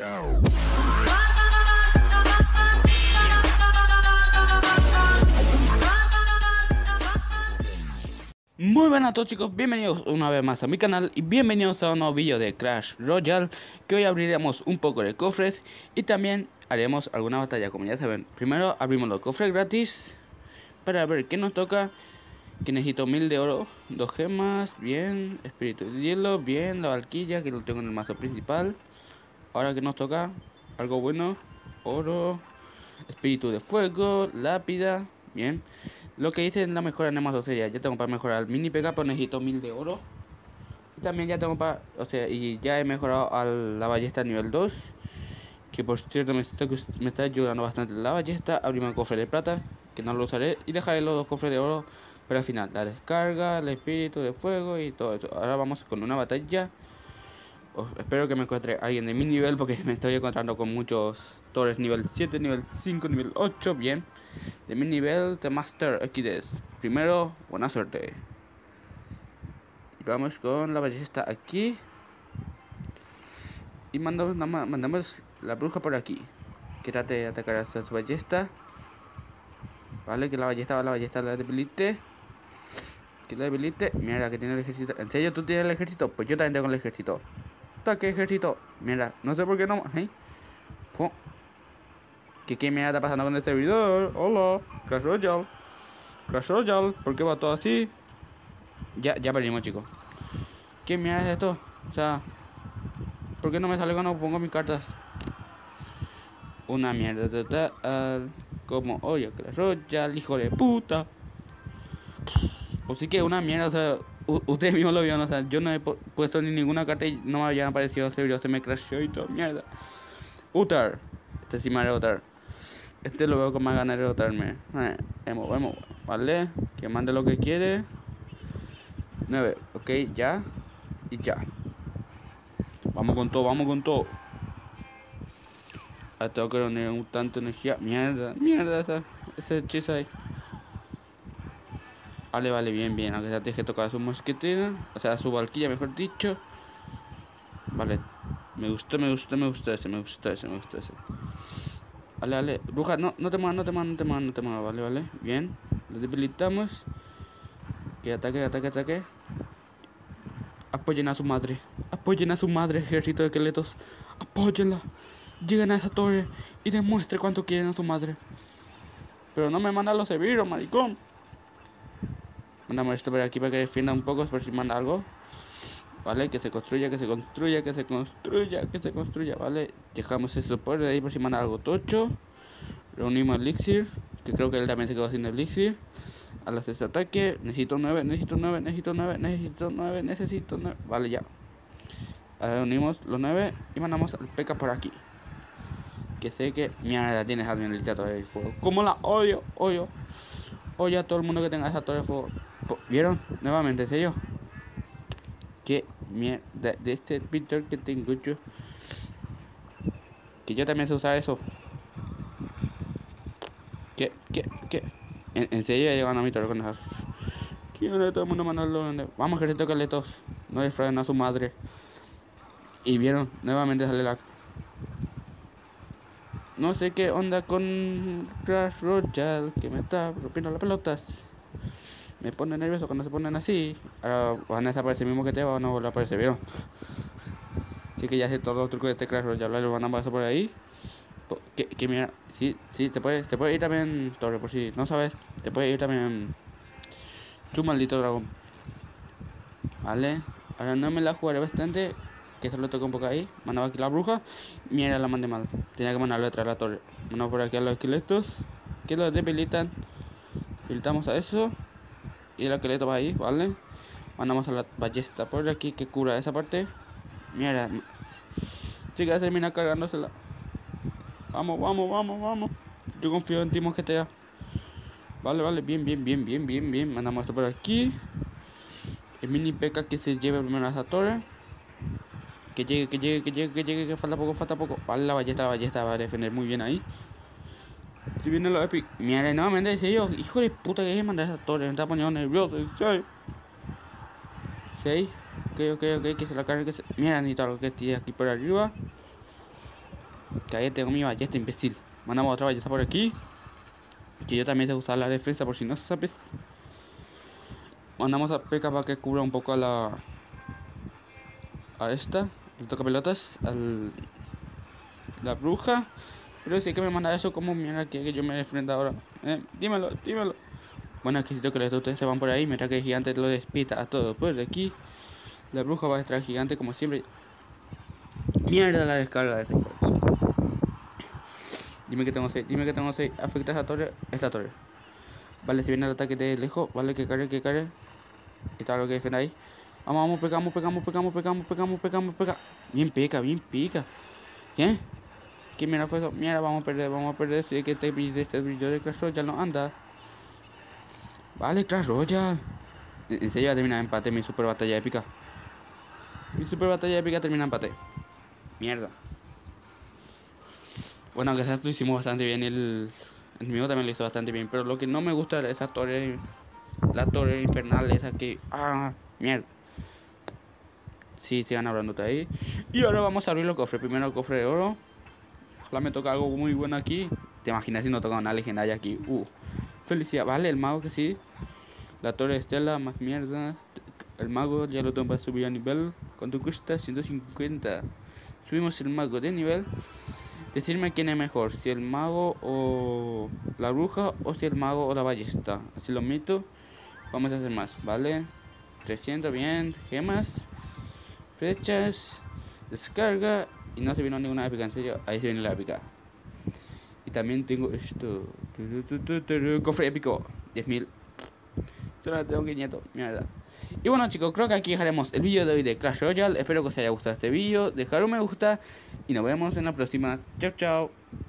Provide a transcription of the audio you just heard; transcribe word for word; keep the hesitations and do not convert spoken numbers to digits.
Muy buenas a todos, chicos, bienvenidos una vez más a mi canal y bienvenidos a un nuevo vídeo de Clash Royale, que hoy abriremos un poco de cofres y también haremos alguna batalla, como ya saben. Primero abrimos los cofres gratis para ver qué nos toca, que necesito mil de oro, dos gemas, bien, espíritu de hielo, bien, la valquilla, que lo tengo en el mazo principal. Ahora que nos toca, algo bueno, oro, espíritu de fuego, lápida, bien. Lo que hice en la mejora en el mazo, o sea, ya, ya tengo para mejorar el mini pega, pero necesito mil de oro. Y también ya tengo para, o sea, y ya he mejorado a la ballesta nivel dos, que por cierto me está, me está ayudando bastante la ballesta. Abrimos el cofre de plata, que no lo usaré, y dejaré los dos cofres de oro para el final. La descarga, el espíritu de fuego y todo eso. Ahora vamos con una batalla. Oh, espero que me encuentre alguien de mi nivel, porque me estoy encontrando con muchos torres nivel siete, nivel cinco, nivel ocho, bien. De mi nivel de Master X D. Primero, buena suerte. Y vamos con la ballesta aquí. Y mandamos, mandamos la bruja por aquí, que trate de atacar a su ballesta. Vale, que la ballesta, la ballesta la debilite. Que la debilite. Mira, que tiene el ejército. ¿En serio tú tienes el ejército? Pues yo también tengo el ejército. ¿Qué ejército? Mira, no sé por qué no. ¿Eh? ¿Qué, ¿Qué mierda está pasando con este servidor? Hola, Clash Royale. Clash Royale, ¿por qué va todo así? Ya, ya perdimos, chicos. ¿Qué mierda es esto? O sea, ¿por qué no me sale cuando pongo mis cartas? Una mierda total. Como, oye, Clash Royale, hijo de puta. Pues sí que una mierda, o sea, ustedes mismos lo vieron, o sea, yo no he puesto ni ninguna carta y no me habían aparecido servidor, se me crashó y todo, mierda. Utar, este sí me haré Utar. Este lo veo con más ganas de Utarme. Eh, vemos, vemos, vale, que mande lo que quiere. nueve, ok, ya. Y ya. Vamos con todo, vamos con todo. Ah, tengo que reunir un tanto de energía. Mierda, mierda, esa, ese hechizo ahí. Vale, vale, bien, bien. Aunque sea deje tocar a su mosquetera, o sea, a su valquilla, mejor dicho. Vale, me gustó, me gustó, me gustó ese, me gustó ese, me gustó ese. Vale, vale, bruja, no, no te muevas, no te muevas, no te muevas, no te muevas, vale, vale, bien. Lo debilitamos. Que ataque, ataque, ataque. Apoyen a su madre, apoyen a su madre, ejército de esqueletos. Apóyenla. Lleguen a esa torre y demuestre cuánto quieren a su madre. Pero no me mandan los seviros, maricón. Mandamos esto por aquí para que defienda un poco, por si manda algo. Vale, que se construya, que se construya, que se construya, que se construya, vale. Dejamos eso por ahí por si manda algo tocho. Reunimos elixir, que creo que él también se quedó sin elixir. Al hacer ese ataque, necesito nueve, necesito nueve, necesito nueve, necesito nueve, necesito nueve. Vale, ya. Ahora reunimos los nueve y mandamos al P K por aquí. Que sé que, mierda, tienes a mi torre de fuego. Como la odio, odio. Odio a todo el mundo que tenga esa torre de fuego. ¿Vieron? Nuevamente, ¿en serio? Qué mierda de este pintor que tengo yo. Que yo también sé usar eso. ¿Qué? ¿Qué? ¿Qué? ¿En, en serio ya llegan a mi torre con esas? Quiero todo el mundo mandarlo. Vamos, ejército de esqueletos. No defrauden a su madre. Y vieron, nuevamente sale la... No sé qué onda con Clash Royale, que me está rompiendo las pelotas. Me pone nervioso cuando se ponen así. Ahora van a desaparecer mismo que te van a volver a aparecer, ¿vieron? Así que ya sé todos los trucos de este Clash Royale. Lo van a pasar por ahí. Que, que mira, sí, sí, te puedes, te puede ir también, Torre, por si no sabes. Te puede ir también tu maldito dragón. Vale, ahora no me la jugaré bastante, que solo toca un poco ahí. Mandaba aquí la bruja. Mira, la mandé mal. Tenía que mandarlo detrás de la torre. Mandamos por aquí a los esqueletos, que los debilitan. Debilitamos a eso. Y el esqueleto va ahí, ¿vale? Mandamos a la ballesta por aquí que cura esa parte. Mierda. Sí que termina cargándosela. Vamos, vamos, vamos, vamos. Yo confío en ti, mosquetera. Vale, vale, bien, bien, bien, bien, bien, bien. Mandamos esto por aquí. El mini P K que se lleve primero a esa torre. Que llegue, que llegue, que llegue, que llegue, que falta poco, falta poco. Vale, la ballesta, la ballesta va a defender muy bien ahí. Si viene la epic. Mira, nuevamente dice yo, hijo de puta, que es mandar esa torre. Me está poniendo nervioso. seis. seis. Ok, ok, ok, que se la cargue, que se... Mira, necesito algo que esté aquí por arriba. Que ahí tengo mi ballesta, imbécil. Mandamos otra ballesta por aquí. Que yo también sé usar la defensa por si no sabes. Mandamos a P K para que cubra un poco a la... A esta. Le toca pelotas. Al... La bruja. Pero si hay que me manda eso, como mierda que yo me enfrento ahora. Eh, dímelo, dímelo. Bueno, aquí siento que los de ustedes se van por ahí. Mientras que el gigante lo despita a todo por aquí. La bruja va a estar gigante como siempre. Mierda la descarga de ese. Dime que tengo seis, dime que tengo seis. Afecta a esa torre, esta torre. Vale, si viene el ataque de lejos, vale, que cargue, que cargue. Está lo que defiende ahí. Vamos, vamos, pegamos, pegamos, pegamos, pegamos, pegamos, pegamos, pegamos. Bien pica, bien pica. ¿Qué? ¿Qué mierda fue eso? Mierda, vamos a perder, vamos a perder. Si es que este brillo, este brillo de Clash Royale no anda. Vale, Clash Royale. En serio va a terminar empate mi super batalla épica. Mi super batalla épica termina empate. Mierda. Bueno, aunque sea, lo hicimos bastante bien. El, el mío también lo hizo bastante bien. Pero lo que no me gusta de esa torre, la torre infernal, esa que... Ah, mierda. Sí, sigan hablando de ahí. Y ahora vamos a abrir los cofres. Primero el cofre de oro. Ojalá me toca algo muy bueno aquí. ¿Te imaginas si no toca una legendaria aquí? Uh, felicidad. Vale, el mago que sí. La torre de Estela, más mierda. El mago ya lo tengo para subir a nivel. ¿Cuánto cuesta? ciento cincuenta. Subimos el mago de nivel. Decirme quién es mejor, si el mago o la bruja, o si el mago o la ballesta. Así lo meto. Vamos a hacer más, ¿vale? trescientos, bien. Gemas, flechas, descarga. Y no se vino ninguna épica, en serio. Ahí se viene la épica. Y también tengo esto. Cofre épico, diez mil. Solo tengo quinientos, mierda. Y bueno, chicos, creo que aquí dejaremos el vídeo de hoy de Clash Royale. Espero que os haya gustado este vídeo. Dejar un me gusta y nos vemos en la próxima. Chao, chao.